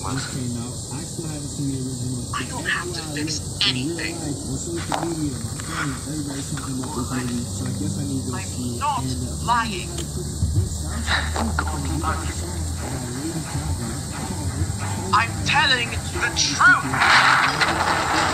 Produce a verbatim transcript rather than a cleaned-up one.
What? just came out. I still haven't seen the original. I don't have to fix anything. On social media, my friends, everybody's talking about this movie, so I guess I need to go I'm see it. not And, uh, lying. I'm telling the truth.